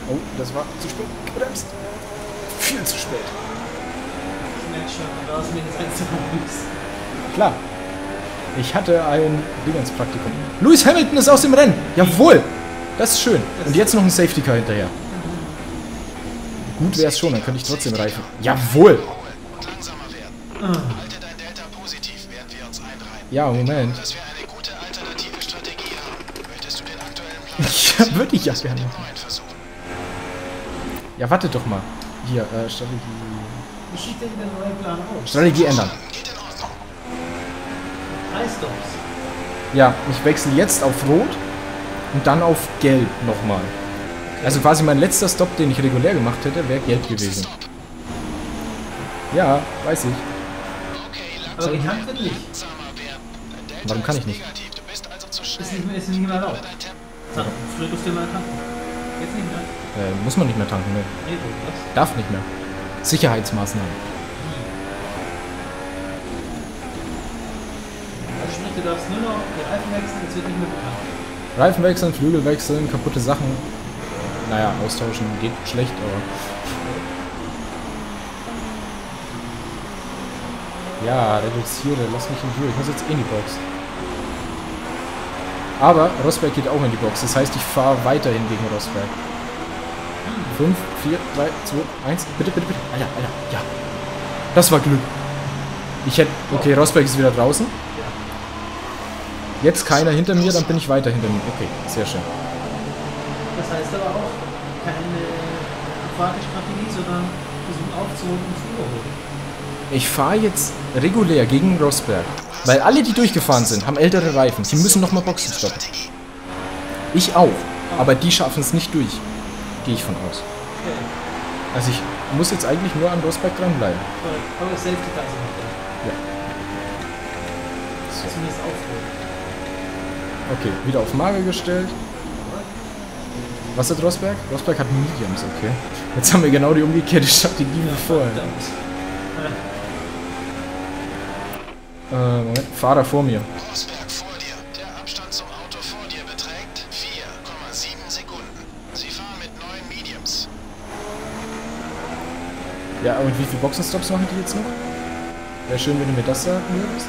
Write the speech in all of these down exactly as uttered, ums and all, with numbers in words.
Oh, das war zu spät gebremst. Viel zu spät. Ich merke schon, da ist mir das letzte Mal. Klar. Ich hatte ein Dingenspraktikum. Lewis Hamilton ist aus dem Rennen. Jawohl. Das ist schön. Und jetzt noch ein Safety Car hinterher. Gut wäre es schon, dann könnte ich trotzdem reifen. Jawohl. Ja, Moment. Ja, würde ich ja gerne machen. Ja, warte doch mal. Hier, äh, Strategie. Wie sieht denn der neue Plan aus? Strategie ändern. Drei Stops. Ja, ich wechsle jetzt auf Rot und dann auf Gelb nochmal. Also quasi mein letzter Stop, den ich regulär gemacht hätte, wäre Gelb gewesen. Ja, weiß ich. Aber getankt wird nicht. Warum kann ich nicht? Ist nicht mehr, ist nicht mehr erlaubt. So, früher durfte ihr mal tanken. Jetzt nicht mehr. Äh, muss man nicht mehr tanken, ne? Nee, du, was? Darf nicht mehr. Sicherheitsmaßnahmen. Also sprich, du darfst nur noch die Reifen wechseln, jetzt wird nicht mehr bekannt. Reifen wechseln, Flügel wechseln, kaputte Sachen. Naja, austauschen geht schlecht, aber... Ja, reduziere, lass mich in Ruhe. Ich muss jetzt in die Box. Aber Rosberg geht auch in die Box. Das heißt, ich fahre weiterhin gegen Rosberg. fünf, vier, drei, zwei, eins. Bitte, bitte, bitte. Alter, Alter, ja. Das war Glück. Ich hätte... Okay, Rosberg ist wieder draußen. Jetzt keiner hinter mir, dann bin ich weiter hinter mir. Okay, sehr schön. Das heißt aber auch keine Abwartestrategie, sondern versuchen aufzuholen und zu überholen. Ich fahre jetzt regulär gegen Rosberg. Weil alle, die durchgefahren sind, haben ältere Reifen. Die müssen nochmal Boxen stoppen. Ich auch. Aber die schaffen es nicht durch. Gehe ich von aus. Okay. Also ich muss jetzt eigentlich nur an Rosberg dranbleiben. Aber das Safety Car ist nicht da. Ja. So. Zumindest aufholen. Okay, wieder auf Mager gestellt. Was hat Rosberg? Rosberg hat Mediums, okay. Jetzt haben wir genau die umgekehrte Strategie wie vorher. Äh, Moment. Fahrer vor mir. Rosberg vor dir. Der Abstand zum Auto vor dir beträgt vier Komma sieben Sekunden. Sie fahren mit neun Mediums. Ja, und wie viele Boxenstops machen die jetzt noch? Wäre schön, wenn du mir das sagen würdest.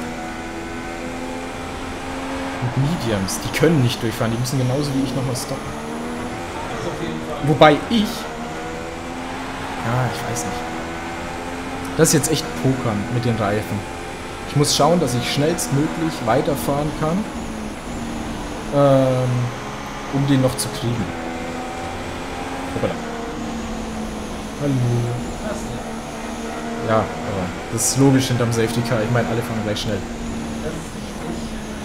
Mit Mediums. Die können nicht durchfahren. Die müssen genauso wie ich nochmal stoppen. Das auf jeden Fall. Wobei ich... Ja, ich weiß nicht. Das ist jetzt echt Pokern mit den Reifen. Ich muss schauen, dass ich schnellstmöglich weiterfahren kann, ähm, um den noch zu kriegen. Hoppala. Hallo. Ja, aber das ist logisch hinterm Safety Car. Ich meine, alle fahren gleich schnell. Das ist richtig.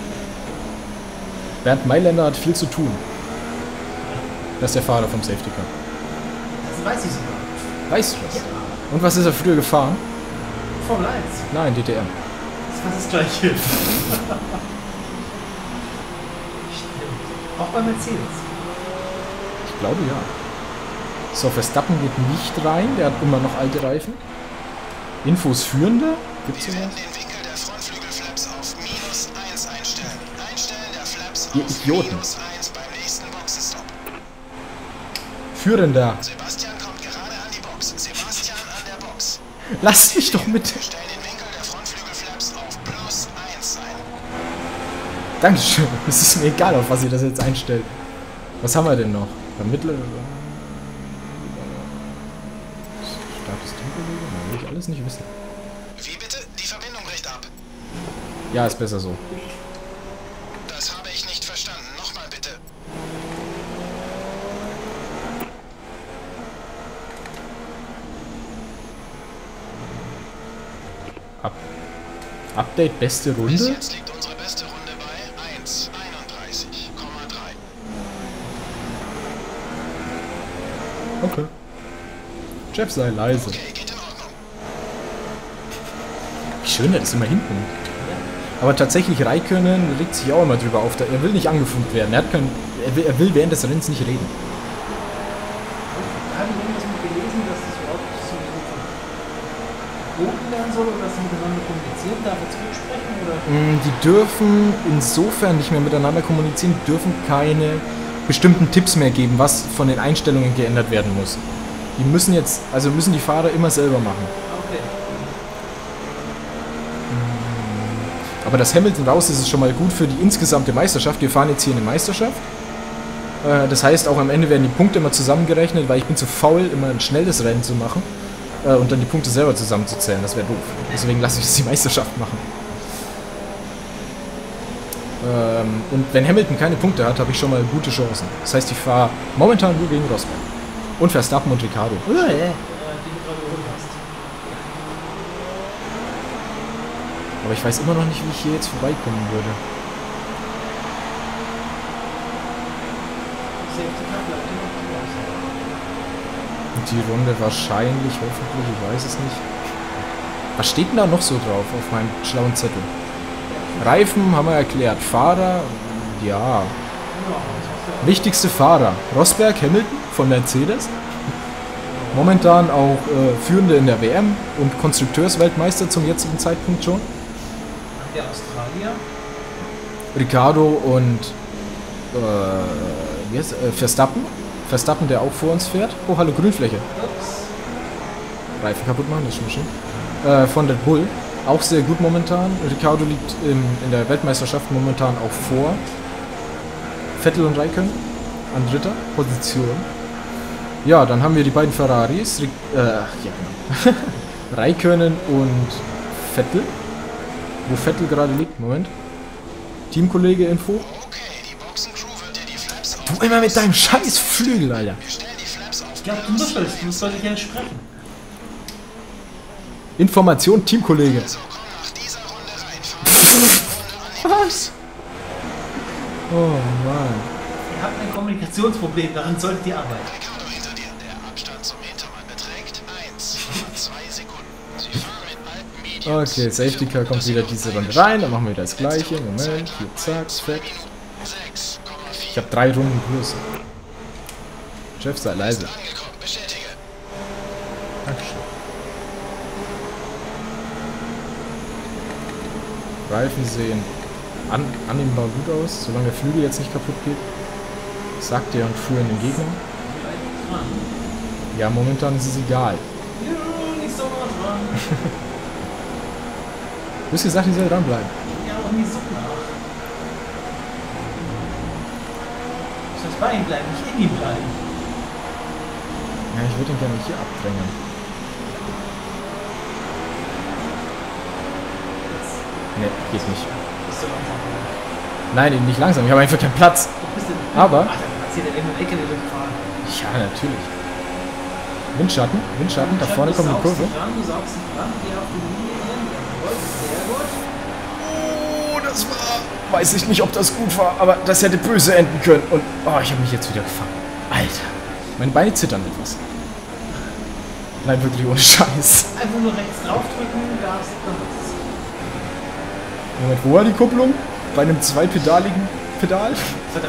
Bernd Mailänder hat viel zu tun. Das ist der Fahrer vom Safety Car. Das weiß ich sogar. Weißt du das? Und was ist er früher gefahren? Formel eins. Nein, D T M. Das ist das Gleiche. Stimmt. Auch bei Mercedes. Ich glaube ja. So, Verstappen geht nicht rein. Der hat immer noch alte Reifen. Infos Führende? Gibt's Wir sowas? werden den Winkel der Frontflügelflaps auf minus eins einstellen. Einstellen der Flaps Ihr auf Idioten. minus eins beim nächsten Boxenstopp. Führender. Sebastian kommt gerade an die Box. Sebastian an der Box. Lass mich doch mit. Wir stellen den Winkel der Frontflügelflaps auf plus eins ein. Dankeschön. Es ist mir egal, auf was ihr das jetzt einstellt. Was haben wir denn noch? Vermittler? Status Temporegelung? Will ich alles nicht wissen. Wie bitte? Die Verbindung bricht ab. Ja, ist besser so. Das habe ich nicht verstanden. Nochmal bitte. Up. Update beste Bis Runde? jetzt liegt unsere beste Runde bei eins Komma einunddreißig Komma drei. Okay. Jeff, sei leise. Okay, geht in Ordnung. Wie schön, der ist immer hinten. Aber tatsächlich, Räikkönen regt sich auch immer drüber auf. Er will nicht angefunkt werden. Er, hat kein, er, will, er will während des Rennens nicht reden. Habe ich irgendwas mit gelesen, dass das überhaupt so Boten lernen soll oder dass sie miteinander kommunizieren? Darf er zurücksprechen? Oder? Mm, Die dürfen insofern nicht mehr miteinander kommunizieren, die dürfen keine bestimmten Tipps mehr geben, was von den Einstellungen geändert werden muss. Die müssen jetzt, also müssen die Fahrer immer selber machen. Okay. Aber das Hamilton raus ist es schon mal gut für die insgesamte Meisterschaft. Wir fahren jetzt hier eine Meisterschaft. Äh, das heißt, auch am Ende werden die Punkte immer zusammengerechnet, weil ich bin zu faul, immer ein schnelles Rennen zu machen äh, und dann die Punkte selber zusammenzuzählen. Das wäre doof. Deswegen lasse ich jetzt die Meisterschaft machen. Ähm, und wenn Hamilton keine Punkte hat, habe ich schon mal gute Chancen. Das heißt, ich fahre momentan nur gegen Rosberg. Und Verstappen und Ricciardo. Äh, die du gerade überholt hast. Aber ich weiß immer noch nicht, wie ich hier jetzt vorbeikommen würde. Safety Car bleibt dir noch draußen. Und die Runde wahrscheinlich, hoffentlich, ich weiß es nicht. Was steht denn da noch so drauf auf meinem schlauen Zettel? Reifen haben wir erklärt. Fahrer, ja. Wichtigste Fahrer. Rosberg, Hamilton von Mercedes. Momentan auch äh, Führende in der W M und Konstrukteursweltmeister zum jetzigen Zeitpunkt schon. Der Australier. Ricciardo und äh, wie heißt, äh, Verstappen. Verstappen, der auch vor uns fährt. Oh, hallo, Grünfläche. Ups. Reifen kaputt machen, das ist schon schön. Äh, von Red Bull. Auch sehr gut momentan. Ricciardo liegt im, in der Weltmeisterschaft momentan auch vor Vettel und Raikkonen an dritter Position. Ja, dann haben wir die beiden Ferraris. Ric äh, ja, genau. Raikkonen und Vettel. Wo Vettel gerade liegt. Moment. Teamkollege Info. Okay, die Boxencrew wird dir die Flaps Du immer mit deinem scheiß Flügel, Alter. Wir stellen die Flaps auf. Ich glaube, du musst das. Du sollst ja sprechen. Information, Teamkollege. Also komm nach dieser Runde rein. Was? Oh Mann. Ihr habt ein Kommunikationsproblem, daran solltet ihr arbeiten. Ricciardo hinter dir. Der Abstand zum Hintermann beträgt eins Komma zwei Sekunden. Sie fahren mit alten Mediums. Okay, Safety Car kommt wieder diese Runde rein. Dann machen wir wieder das gleiche. Moment, hier, zack, fett. sechs Komma vier. Ich habe drei Runden plus. Chef, sei leise. Angekommen. Bestätige. Dankeschön. Reifen sehen an, annehmbar gut aus, solange der Flügel jetzt nicht kaputt geht. Sagt der und führen den Gegner. Vielleicht dran. Ja, momentan ist es egal. Ja, nicht so nah dran. Du hast gesagt, ich soll dranbleiben. Ja, auch nicht so nach. Du sollst bei ihm bleiben, nicht in ihm bleiben. Ja, ich würde ihn gerne hier abdrängen. Ne, geht nicht. Bist du langsam? Nein, nicht langsam, ich habe einfach keinen Platz. Du bist in Aber- Ach, dann erzählt er irgendeine Ecke der gefahren. Ja, natürlich. Windschatten, Windschatten, da vorne kommt eine Kurve. Du saugst dich ran, geh auf die Linie hin. Jawohl, sehr gut. Oh, das war... Weiß ich nicht, ob das gut war, aber das hätte böse enden können. Und, oh, ich habe mich jetzt wieder gefangen. Alter. Meine Beine zittern etwas. Nein, wirklich ohne Scheiß. Einfach nur rechts draufdrücken, Gas, dann wird es. Moment, wo war die Kupplung? Bei einem zweipedaligen Pedal? Verdammt.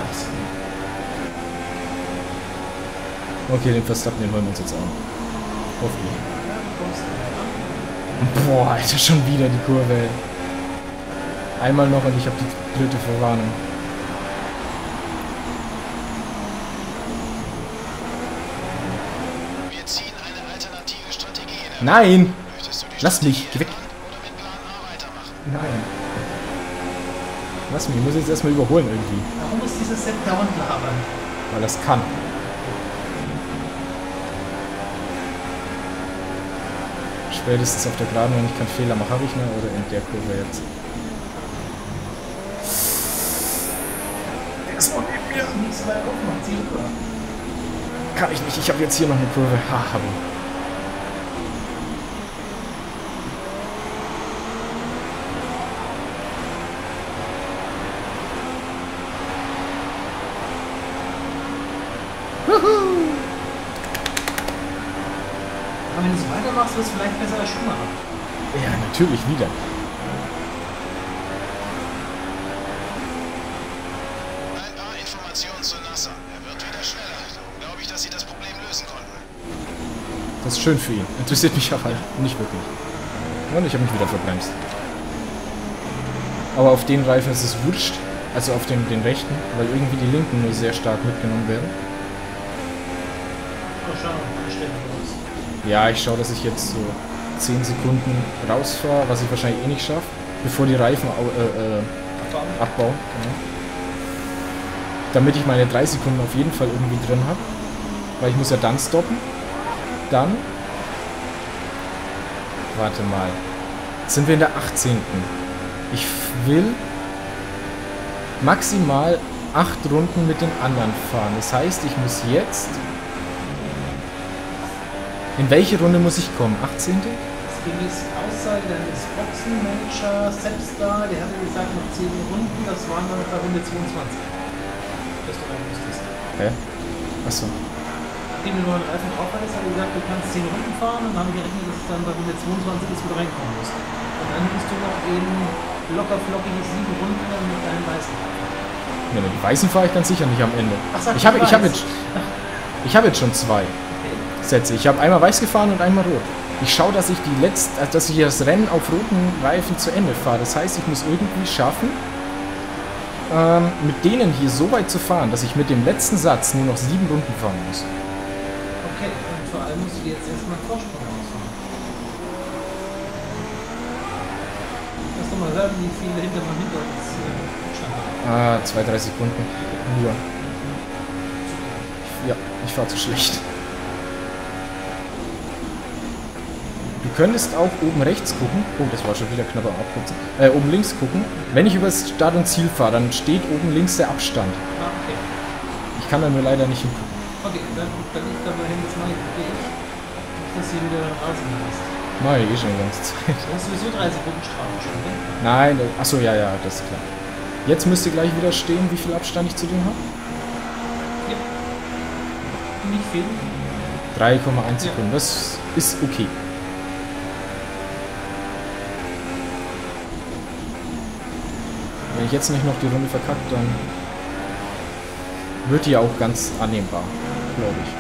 Okay, den Verstappen, den holen wir uns jetzt an. Hoffentlich. Ja, du kommst ran. Boah, Alter, schon wieder die Kurve. Einmal noch und ich habe die blöde Verwarnung. Wir ziehen eine alternative Strategie in Nein! Möchtest du die Lass Strategie mich, geh weg. ändern oder mit Plan A weitermachen? Nein. Lass mich, ich muss jetzt erstmal überholen irgendwie. Warum muss dieses Set dauernd labern? Weil das kann. Spätestens auf der Geraden, wenn ich keinen Fehler mache, habe ich ne? Oder in der Kurve jetzt. Der ist noch neben mir. Nichts mehr aufmachen, zieh rüber. Kann ich nicht, ich habe jetzt hier noch eine Kurve. Ha, habe ich. Aber wenn du so weitermachst, wird es vielleicht besser als Schumacher. Ja, natürlich wieder. Ein paar Informationen zu Nasser. Er wird wieder schneller. Darum glaube ich, dass sie das Problem lösen konnten. Das ist schön für ihn. Interessiert mich aber nicht wirklich. Und ich habe mich wieder verbremst. Aber auf den Reifen ist es wurscht. Also auf den, den rechten, weil irgendwie die linken nur sehr stark mitgenommen werden. Oh, schau, anständig aus. Ja, ich schaue, dass ich jetzt so zehn Sekunden rausfahre, was ich wahrscheinlich eh nicht schaffe, bevor die Reifen au äh, äh, Abbauen. abbauen. Genau. Damit ich meine drei Sekunden auf jeden Fall irgendwie drin habe. Weil ich muss ja dann stoppen. Dann... Warte mal. Sind wir in der achtzehnten Ich will maximal acht Runden mit den anderen fahren. Das heißt, ich muss jetzt... In welche Runde muss ich kommen? achtzehnte Das gemäß Aussage deines Boxenmanager Sepstar, der hatte gesagt, noch zehn Runden, das waren dann bei Runde zweiundzwanzig. Das du rein musstest. Hä? Achso. Nachdem du neuen Reifen drauf hattest, hat er gesagt, du kannst zehn Runden fahren und dann haben wir gerechnet, dass es dann bei Runde zweiundzwanzig ist, wo du reinkommen musst. Und dann musst du noch eben locker flockige sieben Runden mit deinen Weißen fahren. Ja, die Weißen fahre ich ganz sicher nicht am Ende. Ach, sag ich habe du ich hab weiß. jetzt, ich hab jetzt schon zwei Okay. Sätze. Ich habe einmal weiß gefahren und einmal rot. Ich schaue, dass ich die letzte, dass ich das Rennen auf roten Reifen zu Ende fahre. Das heißt, ich muss irgendwie schaffen, ähm, mit denen hier so weit zu fahren, dass ich mit dem letzten Satz nur noch sieben Runden fahren muss. Okay, und vor allem musst du dir jetzt erstmal einen Vorsprung ausfahren. Lass doch mal sagen, wie viele hinter man hinter uns äh, stand hat. Ah, zwei, drei Sekunden. Nur. Ja, ich fahre zu schlecht. Du könntest auch oben rechts gucken. Oh, das war schon wieder knapper Abkürzen. Äh, oben links gucken. Wenn ich über das Start und Ziel fahre, dann steht oben links der Abstand. Ah, okay. Ich kann da nur leider nicht hingucken. Okay, dann, dann ich da mal hin, das mache ich für dich. Nicht, dass du hier wieder Rasen hast. Mach ich eh schon die ganze Zeit. Du hast sowieso drei Sekunden Strafe schon, ne? Nein, äh, achso, ja, ja, das ist klar. Jetzt müsste gleich wieder stehen, wie viel Abstand ich zu dem habe. Ja. Nicht viel. drei Komma eins Ja. Sekunden, das ist okay. Wenn ich jetzt nicht noch die Runde verkackt, dann wird die ja auch ganz annehmbar, glaube ich.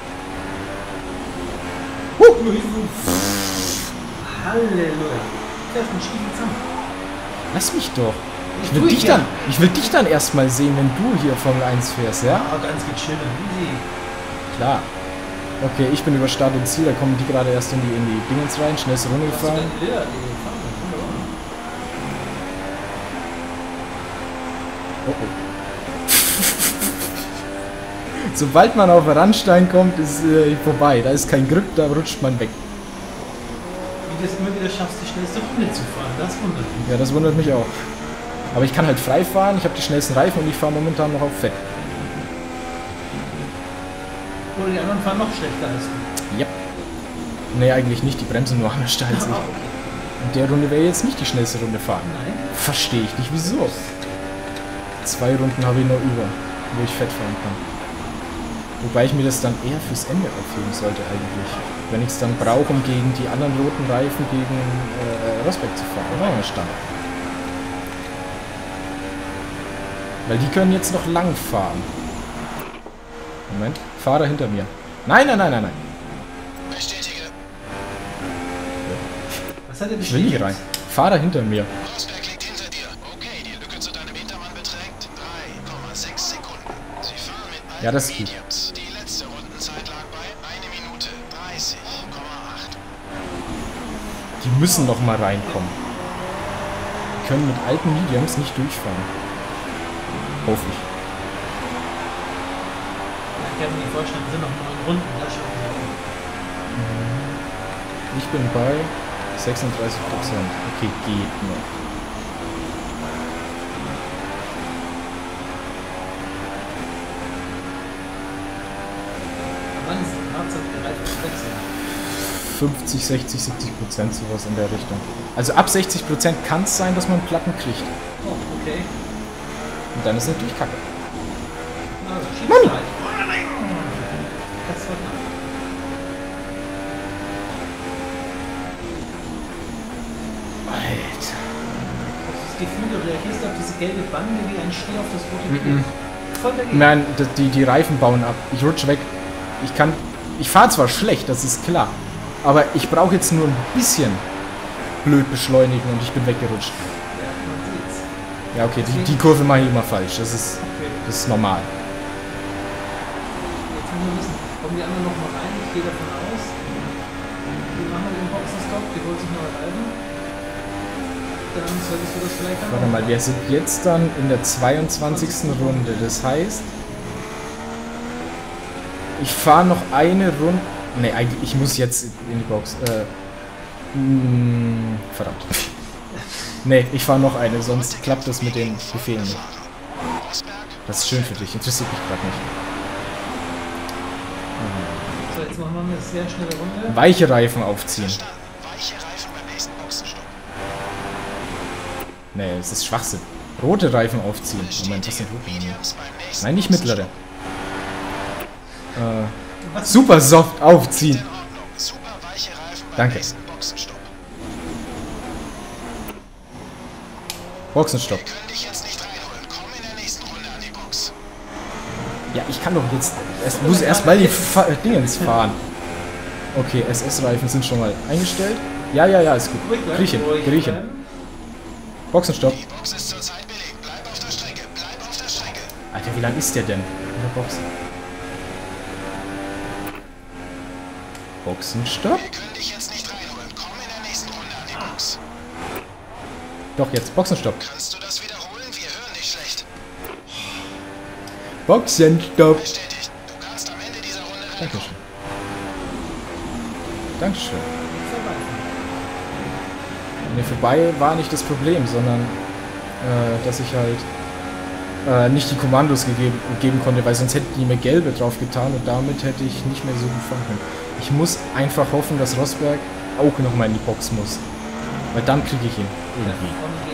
Halleluja. Das ist ein schiefen Zamm. Lass mich doch. Ich Tu will, ich dich ja. dann, ich will dich dann erstmal sehen, wenn du hier Formel eins fährst, ja? Ah, ganz gechillt. Easy. Klar. Okay, ich bin über Start und Ziel, da kommen die gerade erst in die, in die Dingens rein, schnellste Runde Hast du gefahren. deine Leder gefahren? Wunderbar. Oh, oh. Sobald man auf Randstein kommt, ist äh, vorbei. Da ist kein Grip, da rutscht man weg. Wie du es immer wieder schaffst, die schnellste Runde zu fahren, das wundert mich. Ja, das wundert mich auch. Aber ich kann halt frei fahren, ich habe die schnellsten Reifen und ich fahre momentan noch auf Fett. Oder die anderen fahren noch schlechter als du. Yep. Nee, eigentlich nicht, die bremsen nur anders steil als ich. Ah, okay. In der Runde werde ich jetzt nicht die schnellste Runde fahren. Nein. Verstehe ich nicht, wieso. Zwei Runden habe ich noch über, wo ich Fett fahren kann. Wobei ich mir das dann eher fürs Ende aufheben sollte eigentlich. Wenn ich es dann brauche, um gegen die anderen roten Reifen gegen äh, Rosberg zu fahren. Oder ja, Standard. Weil die können jetzt noch lang fahren. Moment. Fahrer hinter mir. Nein, nein, nein, nein, nein. Bestätige. Was hat er Ich will nicht rein. Fahrer hinter mir. Rosberg liegt hinter dir. Okay, die Lücke zu deinem Hintermann beträgt drei Komma sechs Sekunden. Sie fahren mit alten Ja, das ist gut. Mediums. Die letzte Rundenzeit lag bei eine Minute dreißig Komma acht. Die müssen noch mal reinkommen. Die können mit alten Mediums nicht durchfahren. Hoffe ich. Ich kann mir nicht vorstellen, wir sind noch neun Runden. Das schaffen wir auch. Ich bin bei sechsunddreißig Prozent. Okay, geht noch. Wann ist die Fahrzeit bereit zu wechseln? fünfzig, sechzig, siebzig Prozent sowas in der Richtung. Also ab sechzig Prozent kann es sein, dass man Platten kriegt. Oh, okay. Und dann ist natürlich Kacke. Na, also, schieb's Mann! halt. Das wird nach. Alter. Das Gefühl, du reagierst auf diese gelbe Bande wie ein Stier auf das rote Mhm. Tuch. Voll dagegen. Nein, d- die, die Reifen bauen ab. Ich rutsch weg. Ich kann... Ich fahre zwar schlecht, das ist klar. Aber ich brauche jetzt nur ein bisschen blöd beschleunigen und ich bin weggerutscht. Ja, man sieht's. Ja, okay, die, die Kurve mache ich immer falsch. Das ist, Okay. das ist normal. Jetzt müssen wir wissen, kommen die anderen noch mal rein? Ich gehe davon aus. Die machen den Boxenstopp, die holt sich neue Reifen. Dann solltest du das vielleicht dann Warte mal, wir sind jetzt dann in der zweiundzwanzigsten Runde. Das heißt, ich fahre noch eine Runde. Ne, eigentlich, ich muss jetzt in die Box. Äh, mh, verdammt. Ne, ich fahre noch eine, sonst klappt das mit den Befehlen nicht. Das ist schön für dich, interessiert mich gerade nicht. So, jetzt machen wir eine sehr schnelle Runde. Weiche Reifen aufziehen. Weiche Reifen beim nächsten Boxenstopp. Ne, es ist Schwachsinn. Rote Reifen aufziehen. Moment, was sind rote? Mediums beim nächsten Nein, nicht mittlere. Äh, Was? super soft aufziehen. In Ordnung. Super weiche Reifen beim Danke. nächsten Boxenstopp. Boxenstopp. Wir können dich jetzt nicht reinholen. Komm in der nächsten Runde an die Box. Ja, ich kann doch jetzt. Es muss erst mal die Fa Dingens fahren. Okay, S S-Reifen sind schon mal eingestellt. Ja, ja, ja, ist gut. Griechen, Griechen. Boxenstopp. Die Box ist zurzeit belegt. Bleib auf der Strecke. Bleib auf der Strecke. Alter, wie lang ist der denn? In der Box. Boxenstopp. Wir können dich jetzt nicht reinholen. Komm in der nächsten Runde an die Box. Doch, jetzt Boxenstopp. Kannst du das wiederholen? Wir hören dich schlecht. Boxenstopp. Bestätigt. Du kannst am Ende dieser Runde reinkommen. Dankeschön. Dankeschön. Ne, vorbei war nicht das Problem, sondern äh, dass ich halt äh, nicht die Kommandos gegeben, geben konnte, weil sonst hätte die mir gelbe drauf getan und damit hätte ich nicht mehr so gut fahren können. Ich muss einfach hoffen, dass Rosberg auch nochmal in die Box muss. Weil dann kriege ich ihn irgendwie.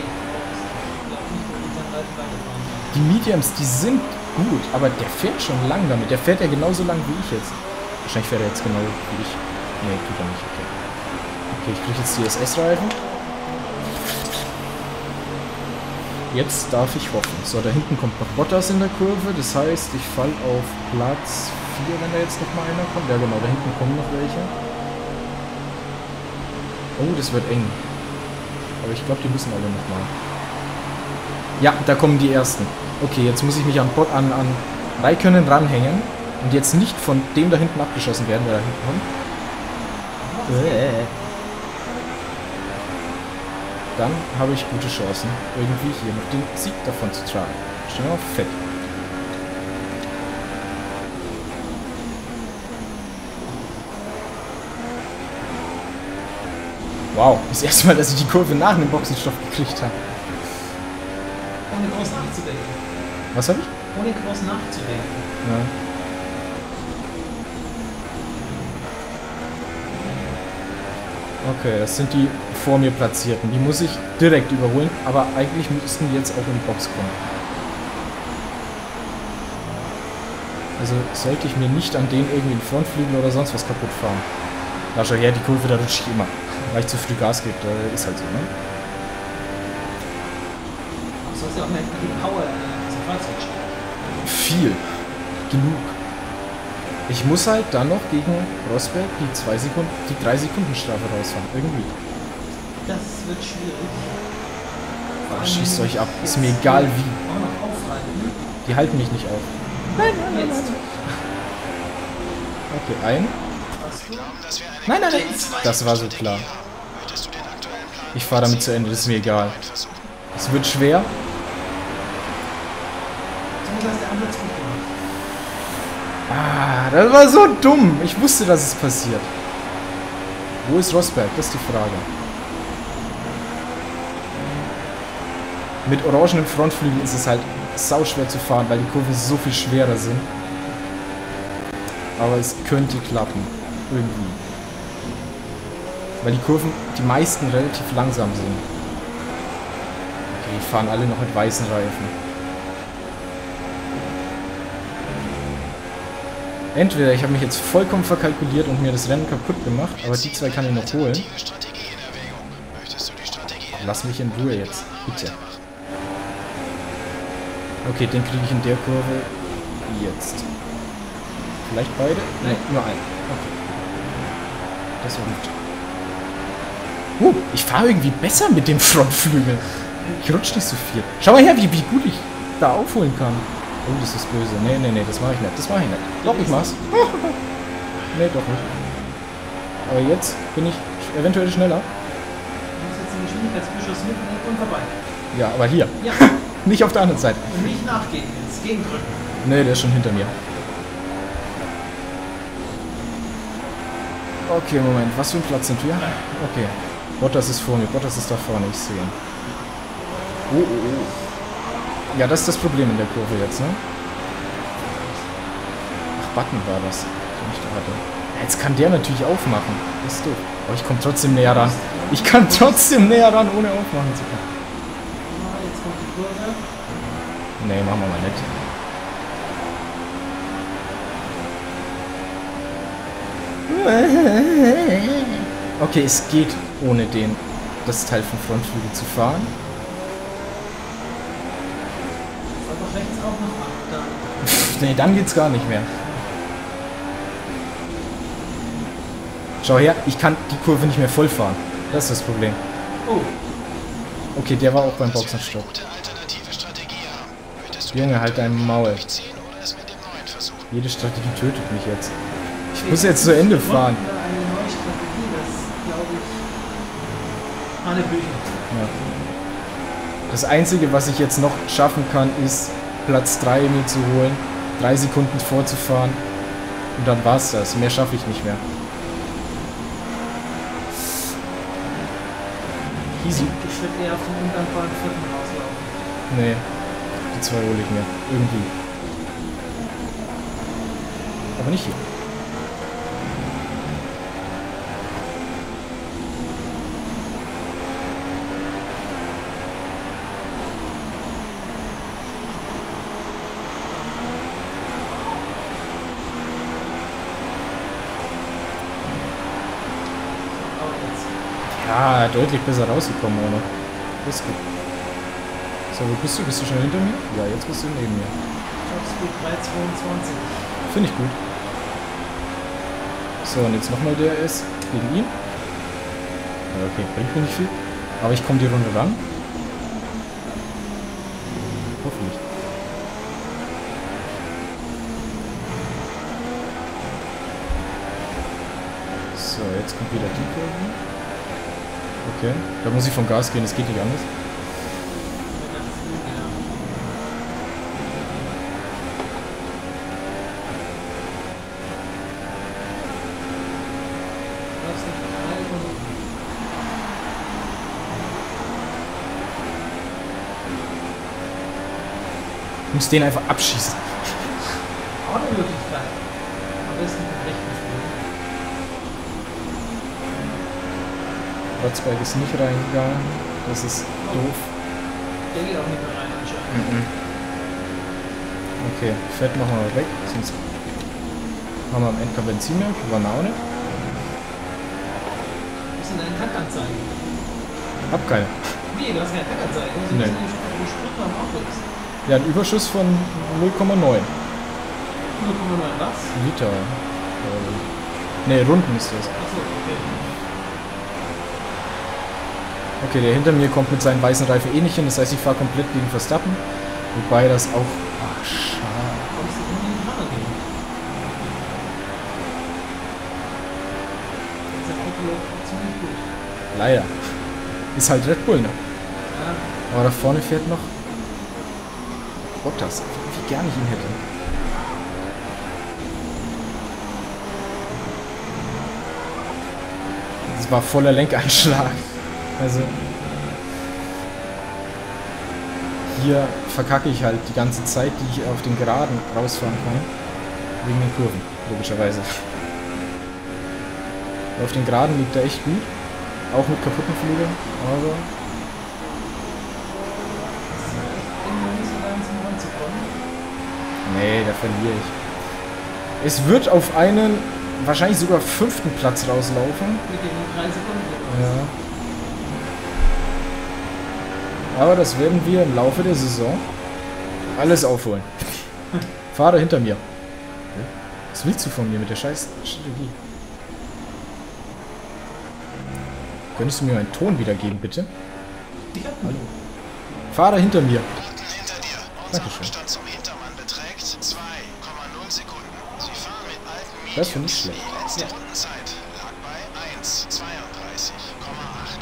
Die Mediums, die sind gut, aber der fährt schon lang damit. Der fährt ja genauso lang wie ich jetzt. Wahrscheinlich fährt er jetzt genau wie ich. Ne, tut er nicht, okay. Okay, ich kriege jetzt die S S-Reifen. Jetzt darf ich hoffen. So, da hinten kommt noch Bottas in der Kurve. Das heißt, ich falle auf Platz vier, wenn da jetzt noch mal einer kommt. Ja genau, da hinten kommen noch welche. Oh, das wird eng. Aber ich glaube, die müssen alle noch mal. Ja, da kommen die ersten. Okay, jetzt muss ich mich an, an, an Räikkönen ranhängen. Und jetzt nicht von dem da hinten abgeschossen werden, der da hinten kommt. Dann habe ich gute Chancen, irgendwie hier noch den Sieg davon zu tragen. Stell mal fett. Wow, das erste Mal, dass ich die Kurve nach dem Boxenstopp gekriegt habe. Ohne groß nachzudenken. Was habe ich? Ohne groß nachzudenken. Ja. Okay, das sind die vor mir Platzierten. Die muss ich direkt überholen, aber eigentlich müssten die jetzt auch in die Box kommen. Also sollte ich mir nicht an denen irgendwie den Frontflügel oder sonst was kaputt fahren. Da schau her, die Kurve, da rutsche ich immer. Weil ich zu früh Gas gebe, da ist halt so, ne? Du sollst ja auch mehr die Power in diesem Fahrzeug stellen. Viel. Genug. Ich muss halt dann noch gegen Rosberg die zwei Sekunden, die drei Sekunden Strafe rausfahren. Irgendwie. Das wird schwierig. Vor Oh, allem, schießt wenn euch ab. jetzt Ist mir egal wie. Auch noch aufhalten. Die halten mich nicht auf. Jetzt. Okay, ein. Hast du? Dass wir eine Nein, nein, nein. gute Das war so Strategie klar. haben. Möchtest du den aktuellen Plan Ich fahre damit zu Ende, das ist mir egal. versuchen? Es wird schwer. Du hast der Ansatz gut gemacht. Ah, das war so dumm. Ich wusste, dass es passiert. Wo ist Rosberg? Das ist die Frage. Mit orangenen Frontflügeln ist es halt sau schwer zu fahren, weil die Kurven so viel schwerer sind. Aber es könnte klappen. Irgendwie. Weil die Kurven, die meisten relativ langsam sind. Okay, die fahren alle noch mit weißen Reifen. Entweder ich habe mich jetzt vollkommen verkalkuliert und mir das Rennen kaputt gemacht, aber die zwei kann ich noch holen. Alternative Strategie in Erwägung. Möchtest du die Strategie Lass mich in Ruhe jetzt, bitte. Okay, den kriege ich in der Kurve jetzt. Vielleicht beide? Nein, nur einen. Okay. Das war gut. Uh, ich fahre irgendwie besser mit dem Frontflügel. Ich rutsch nicht so viel. Schau mal her, wie, wie gut ich da aufholen kann. Oh, das ist böse. Nee, nee, nee, das mache ich nicht. Das mache ich nicht. Doch, ich mach's. Nee, doch nicht. Aber jetzt bin ich eventuell schneller. Du musst jetzt den Geschwindigkeitsbeschuss mitnehmen und vorbei. Ja, aber hier. Ja. Nicht auf der anderen Seite. Und nicht nachgehen jetzt. Gegendrücken. Nee, der ist schon hinter mir. Okay, Moment. Was für ein Platz sind wir? Okay. Bottas ist vor mir. Bottas ist da vorne. Ich sehe ihn. Oh, oh, oh. Ja, das ist das Problem in der Kurve jetzt, ne? Ach, Button war das, den ich da hatte. Ja, jetzt kann der natürlich aufmachen. Das ist doof. Aber ich komme trotzdem näher ran. Ich kann trotzdem näher ran, ohne aufmachen zu können. Jetzt kommt die Kurve. Nee, machen wir mal nicht. Okay, es geht ohne den, das Teil vom Frontflügel zu fahren. Aber rechts auch noch ab. Dann. Pff, nee, dann geht's gar nicht mehr. Schau her, ich kann die Kurve nicht mehr voll fahren. Das ist das Problem. Oh. Okay, der war auch beim Boxenstopp. Junge, halt dein Maul. Jede Strategie tötet mich jetzt. Ich muss jetzt zu Ende fahren. Eine neue Strategie, das glaube ich. Alle Bücher. Ja. Das Einzige, was ich jetzt noch schaffen kann, ist Platz drei mir zu holen, drei Sekunden vorzufahren und dann war's das. Mehr schaffe ich nicht mehr. Easy. Ich würde eher auf den undankbaren vierten rauslaufen. Nee, die zwei hole ich mir. Irgendwie. Aber nicht hier. Ja, deutlich besser rausgekommen, oder? Das ist gut. So, wo bist du? Bist du schon hinter mir? Ja, jetzt bist du neben mir. Topspeed drei zweiundzwanzig. Finde ich gut. So, und jetzt nochmal D R S gegen ihn. Ja, okay, bringt mir nicht viel. Aber ich komme die Runde ran. Hoffentlich. So, jetzt kommt wieder die Kurve. Okay, da muss ich vom Gas gehen, das geht nicht anders. Ich muss den einfach abschießen. Auch eine Möglichkeit. Am besten mit rechten Spielen. Rotzberg ist nicht reingegangen. Das ist doof. Der geht auch nicht mehr rein anscheinend. Mhm. Okay, Fett machen wir weg. Sonst haben wir am Ende kein Benzin mehr. Wir waren auch nicht. Was sind deine Tankanzeigen? Hab keine. Wie? Du hast keine Tankanzeigen? Du Nee. musst die Sprit am Auto ist. Ja, ein Überschuss von null Komma neun null Komma neun was? Liter. Ne, Runden ist das. Achso, okay. Okay, der hinter mir kommt mit seinen weißen Reifen eh nicht hin. Das heißt, ich fahre komplett gegen Verstappen. Wobei das auch... Ach, schade. Kommst du irgendwie in die Haare gehen? Das Auto läuft ziemlich gut. Leider. Ist halt Red Bull, ne? Ja. Aber da vorne fährt noch... Bottas. Wie gern ich ihn hätte. Das war voller Lenkanschlag. Also... Hier verkacke ich halt die ganze Zeit, die ich auf den Geraden rausfahren kann. Wegen den Kurven, logischerweise. Auf den Geraden liegt er echt gut. Auch mit kaputten Flügeln, aber... Nee, da verliere ich. Es wird auf einen wahrscheinlich sogar fünften Platz rauslaufen. Mit den drei Sekunden. Ja. Aber das werden wir im Laufe der Saison alles aufholen. Fahrer hinter mir. Was willst du von mir mit der scheiß Strategie? Könntest du mir meinen Ton wiedergeben, bitte? Ich hab Hallo. Fahrer hinter mir. Button hinter dir. Unser Dankeschön. Abstand zum Hintermann beträgt zwei Komma null Sekunden. Sie fahren mit alten Das finde ich Mediums. schlecht. Die letzte Rundenzeit lag bei eins Komma zweiunddreißig Komma acht.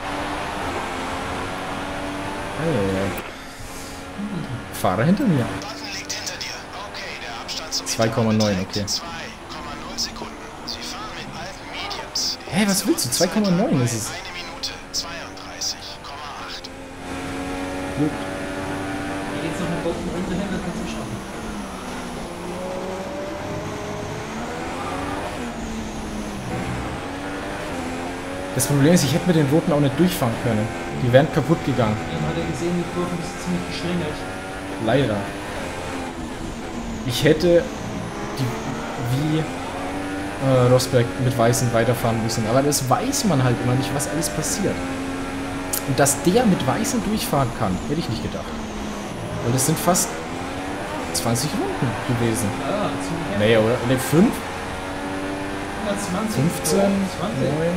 Hey. Fahrer hinter mir. Button liegt hinter dir. Okay, der Abstand zum zwei Komma neun, okay. zwei Komma null Sekunden. Sie fahren mit alten Mediums. Die Hä, was willst du? zwei Komma neun ist es. eine Minute zweiunddreißig Komma acht. Gut. Hier geht's noch eine Bogenrunde hin, das kannst du schaffen. Das Problem ist, ich hätte mit den Roten auch nicht durchfahren können. Die wären kaputt gegangen. Eben hat er gesehen, die Kurven ist ziemlich geschlängelt. Leider. Ich hätte die wie äh, Rosberg mit Weißen weiterfahren müssen. Aber das weiß man halt immer nicht, was alles passiert. Und dass der mit Weißen durchfahren kann, hätte ich nicht gedacht. Weil das sind fast zwanzig Runden gewesen. Ja, ziemlich Nee, oder? Ne, fünf? hundertzwanzig. fünfzehn? zwanzig. neun?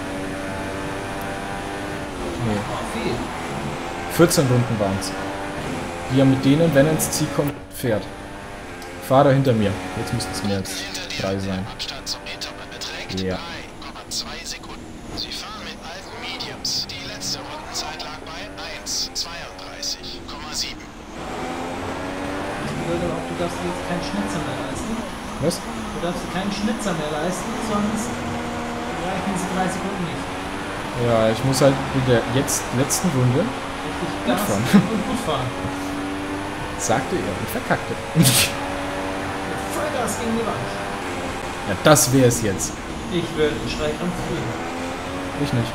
Nee. Oh, viel. vierzehn Runden waren es. Die er mit denen, wenn er ins Ziel kommt, fährt. Fahrer hinter mir. Jetzt müssten es mehr als drei sein. Der Abstand zum Hintermann beträgt Ja. drei Komma zwei Sekunden. Sie fahren mit alten Mediums. Die letzte Rundenzeit lag bei eins Komma zweiunddreißig Komma sieben. Ich würde auch, du darfst dir jetzt keinen Schnitzer mehr leisten. Was? Du darfst dir keinen Schnitzer mehr leisten, sonst reichen diese drei Sekunden nicht. Ja, ich muss halt in der jetzt letzten Runde, Richtig Gas fahren. und gut fahren. sagte er und verkackte. Mit Vollgas gegen die Wand. Ja, das wäre es jetzt. Ich würde einen Schreikrampf kriegen. Ich nicht.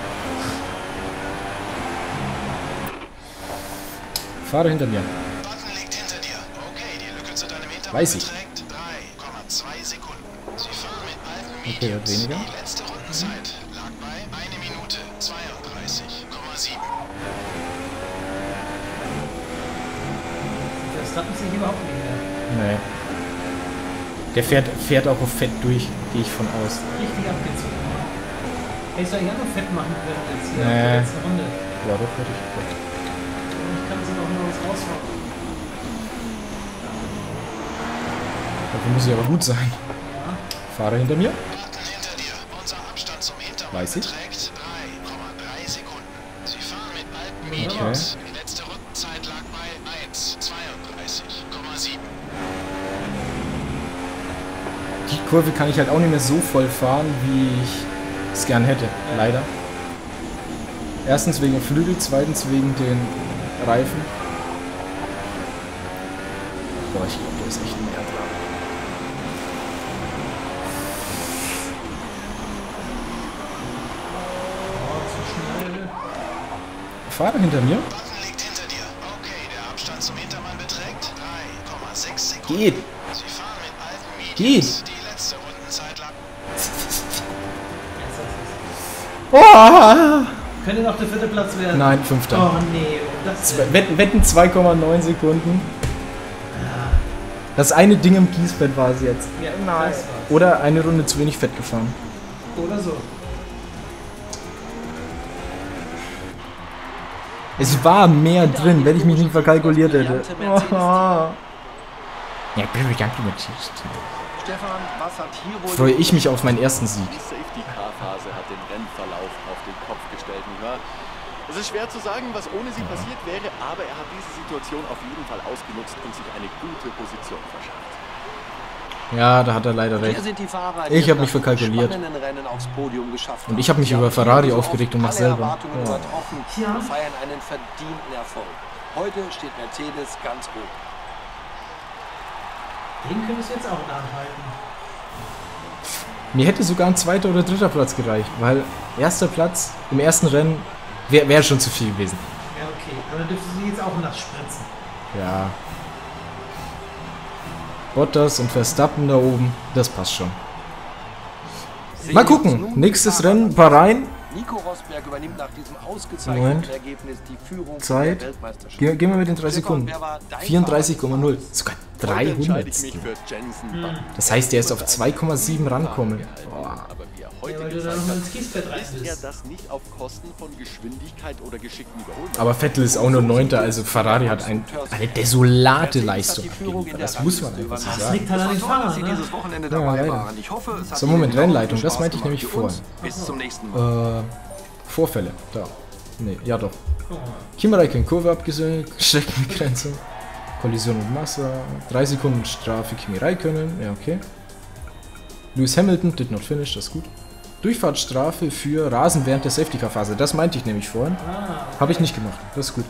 Fahrer hinter mir. Button liegt hinter dir. Okay, die Lücke zu deinem Hintermann Weiß ich. beträgt drei Komma zwei Sekunden. Sie fahren mit alten Okay, Mediums. hat weniger. Die letzte Rundenzeit lag bei eine Minute zweiunddreißig Komma sieben. Verstappen sich überhaupt nicht mehr. Nee. Der fährt, fährt auch auf Fett durch, gehe ich von aus. Richtig abgezogen. Hättest du eigentlich auch noch fett machen können jetzt hier Nee. auf der letzten Runde. Ja, doch, hätte ich. Ich kann sie noch mal was rausfahren. Dafür muss ich aber gut sein. Ja. Fahrer hinter mir. Button hinter dir. Unser Abstand zum Hintermann Weiß ich. beträgt drei Komma drei Sekunden. Sie fahren mit alten Okay. Mediums. Die letzte Rundenzeit lag bei eins Komma zweiunddreißig Komma sieben. Die Kurve kann ich halt auch nicht mehr so voll fahren, wie ich es gern hätte. Leider. Erstens wegen dem Flügel, zweitens wegen den Reifen. Boah, ich glaube, da ist echt mehr dran. Oh, zu schnell. Fahrer hinter mir. Button liegt hinter dir. Okay, der Abstand zum Hintermann beträgt drei Komma sechs Sekunden. Geht. Sie fahren mit alten Mediums. Geht. Die letzte Rundenzeit lag Oh! Könnte noch der vierte Platz werden. Nein, fünfter. Oh nee, das Zwei- Wetten, Wetten zwei Komma neun Sekunden. Das eine Ding im Kiesbett war es jetzt. Ja, nein. Das war's. Oder eine Runde zu wenig Fett gefahren. Oder so. Es war mehr drin, wenn ich mich nicht verkalkuliert hätte. Ja, Stefan, was hat hier wohl... freue ich mich auf meinen ersten Sieg. Die Safety-Car-Phase hat den Rennverlauf auf den Kopf gestellt, nicht wahr? Es ist schwer zu sagen, was ohne sie passiert wäre, aber er hat diese Situation auf jeden Fall ausgenutzt und sich eine gute Position verschafft. Ja, da hat er leider Hier recht. sind die Fahrer, Ich die hab mich es nach verkalkuliert. spannenden Rennen aufs Podium geschafft Und ich haben. habe mich Sie über haben Ferrari ebenso aufgeregt oft und mich alle selber. Erwartungen Ja. übertroffen Ja. und feiern einen verdienten Erfolg. Heute steht Mercedes ganz oben. Den könntest du jetzt auch nachhalten. Mir hätte sogar ein zweiter oder dritter Platz gereicht, weil erster Platz im ersten Rennen wäre wär schon zu viel gewesen. Ja, okay. Aber dann dürftest du sie jetzt auch nass spritzen. Ja. Bottas und Verstappen da oben, das passt schon. Mal gucken, nächstes Rennen, Bahrain. Nico Rosberg übernimmt nach diesem ausgezeichneten Moment. Ergebnis die Führung Zeit. der Weltmeisterschaft. Ge gehen wir mit den drei Sekunden. Wer war dein vierunddreißig Komma null. Fahrer? Sogar Heute entscheide dreihundert. ich mich für Jensen Button. Das heißt, der ist auf zwei Komma sieben rankommen. Boah. Aber wie er heute Ja, weil du gezeigt da noch mal hat, ins Kiesbett rein ist er bist. das nicht auf Kosten von Geschwindigkeit oder geschickten Überholung. Aber Vettel ist auch nur Neunter, also Ferrari hat ein, eine desolate Leistung abgeliefert. Das muss man einfach so Das sagen. liegt halt an den Fahrern, ne? dieses Wochenende Ja, dabei leider. waren. Ich hoffe, es hat So, Moment, Ihnen genauso Rennleitung, viel das Spaß meinte ich gemacht nämlich wie uns. vorhin. Bis zum nächsten Mal. Äh, Vorfälle, da. Nee, ja doch. Guck mal. Kimi Räikkönen Kurve abgesehen, Streckenbegrenzung, Kollision mit Massa, drei Sekunden Strafe Kimi Räikkönen, ja okay. Lewis Hamilton, did not finish, das ist gut. Durchfahrtsstrafe für Rasen während der Safety-Car-Phase, das meinte ich nämlich vorhin. Ah, Habe ich nicht gemacht, das ist gut.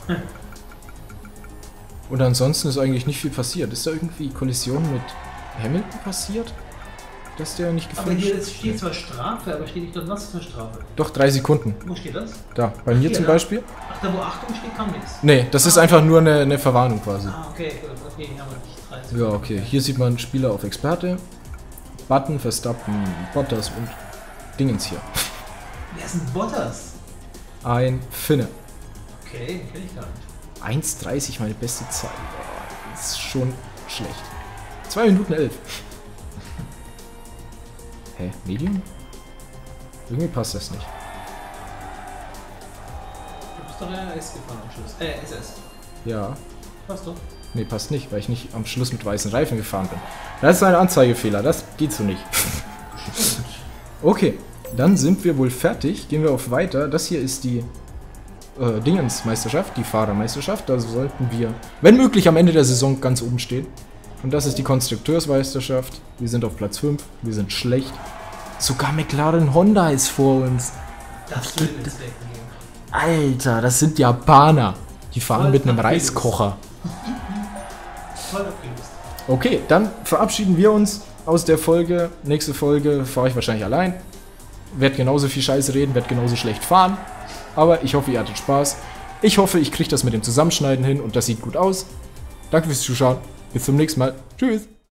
Und ansonsten ist eigentlich nicht viel passiert. Ist da irgendwie Kollision mit Hamilton passiert? Dass der nicht aber gefinisht hier ist? ist- steht zwar Strafe, aber steht nicht dort, was für eine Strafe. Doch, drei Sekunden. Wo steht das? Da, bei mir Hier, zum da? Beispiel. Ach, da wo Achtung steht, kam nichts. Nee, das ist einfach nur eine, eine Verwarnung quasi. Ah, okay, gut, okay, hier haben wir nicht dreißig. Ja, okay. Hier sieht man Spieler auf Experte. Button, Verstappen, Bottas und Dingens hier. Wer ist denn Bottas? Ein Finne. Okay, den kenn ich gar nicht. eins dreißig, meine beste Zeit. Boah, das ist schon schlecht. zwei Minuten elf. Hä? Medium? Irgendwie passt das nicht. Du bist doch ja S gefahren am Schluss. Äh, S S. Ja. Passt doch. Nee, passt nicht, weil ich nicht am Schluss mit weißen Reifen gefahren bin. Das ist ein Anzeigefehler, das geht so nicht. Okay, dann sind wir wohl fertig. Gehen wir auf weiter. Das hier ist die äh, Dingensmeisterschaft, die Fahrermeisterschaft. Da sollten wir, wenn möglich, am Ende der Saison ganz oben stehen. Und das ist die Konstrukteursmeisterschaft. Wir sind auf Platz fünf. Wir sind schlecht. Sogar McLaren Honda ist vor uns. Darfst du den ins Decken geben? Alter, das sind Japaner. Die fahren Voll mit einem abgelöst. Reiskocher. Voll abgelöst. Okay, dann verabschieden wir uns aus der Folge. Nächste Folge fahre ich wahrscheinlich allein. Werd genauso viel Scheiße reden, werd genauso schlecht fahren. Aber ich hoffe, ihr hattet Spaß. Ich hoffe, ich kriege das mit dem Zusammenschneiden hin und das sieht gut aus. Danke fürs Zuschauen. Bis zum nächsten Mal. Tschüss.